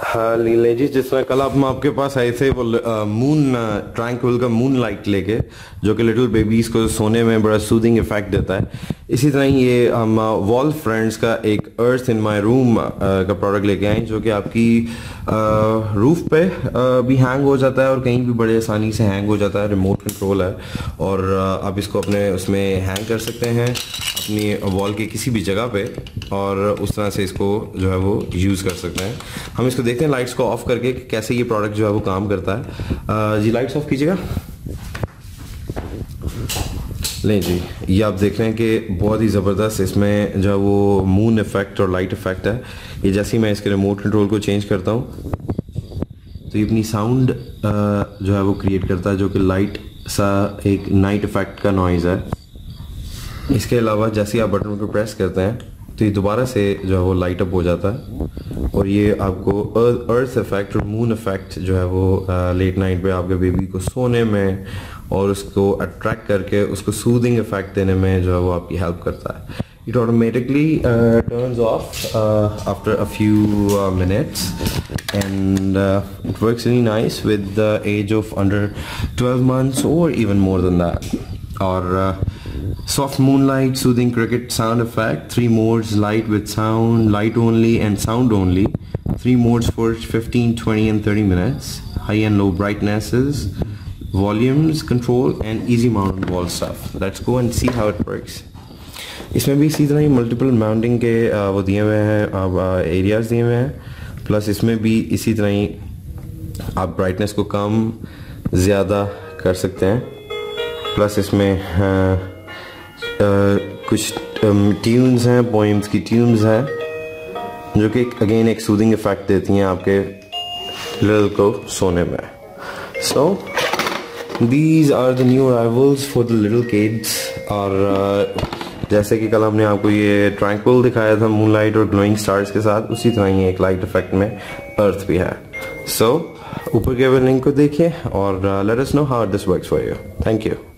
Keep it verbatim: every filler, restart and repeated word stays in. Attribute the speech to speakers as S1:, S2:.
S1: हाँ लीले जी, जिस तरह कल आप हम आपके पास आए थे वो मून ट्रैंक्विल का मून लाइट लेके, जो कि लिटिल बेबीज को सोने में बड़ा सूदिंग इफेक्ट देता है। इसी तरह ही ये हम वॉल फ्रेंड्स का एक अर्थ इन माय रूम का प्रोडक्ट लेके आए, जो कि आपकी रूफ पे आ, भी हैंग हो जाता है और कहीं भी बड़े आसानी से हैंग हो जाता है। रिमोट कंट्रोल है और आप इसको अपने उसमें हैंग कर सकते हैं अपनी वॉल के किसी भी जगह पे, और उस तरह से इसको जो है वो यूज़ कर सकते हैं। हम इसको देखते हैं लाइट्स को ऑफ करके कि कैसे ये प्रोडक्ट जो है वो काम करता है। आ, जी लाइट्स ऑफ कीजिएगा। लें जी, ये आप देख रहे हैं कि बहुत ही ज़बरदस्त इसमें जो है वो मून इफेक्ट और लाइट इफेक्ट है। ये जैसे ही मैं इसके रिमोट कंट्रोल को चेंज करता हूँ तो ये अपनी साउंड जो है वो क्रिएट करता है, जो कि लाइट सा एक नाइट इफेक्ट का नॉइज़ है। इसके अलावा जैसे ही आप बटन को प्रेस करते हैं तो ये दोबारा से जो है वो लाइट अप हो जाता है, और ये आपको अर्थ इफेक्ट और मून इफेक्ट जो है वो लेट नाइट पे आपके बेबी को सोने में और उसको अट्रैक्ट करके उसको सूदिंग इफेक्ट देने में जो है वो आपकी हेल्प करता है। It automatically uh, turns off uh, after a few uh, minutes, and uh, it works really nice with the age of under twelve months or even more than that. Or uh, soft moonlight, soothing cricket sound effect, three modes: light with sound, light only and sound only. Three modes for fifteen, twenty and thirty minutes. High and low brightnesses, volumes control and easy mount on wall stuff. Let's go and see how it works. इसमें भी इसी तरह ही multiple mounting के वो दिए हुए हैं, areas दिए हुए हैं, प्लस इसमें भी इसी तरह ही आप ब्राइटनेस को कम ज़्यादा कर सकते हैं। प्लस इसमें आ, आ, कुछ ट्यून्स हैं, पोइम्स की ट्यून्स हैं, जो कि अगेन एक सूदिंग इफेक्ट देती हैं आपके लिटिल को सोने में। So these are the new arrivals for the little kids. और uh, जैसे कि कल हमने आपको ये ट्रैंक्विल दिखाया था मूनलाइट और ग्लोइंग स्टार्स के साथ, उसी तरह ही एक लाइट इफेक्ट में अर्थ भी है। सो so, ऊपर के लिंक को देखिए और let us know how this works for you. Thank you.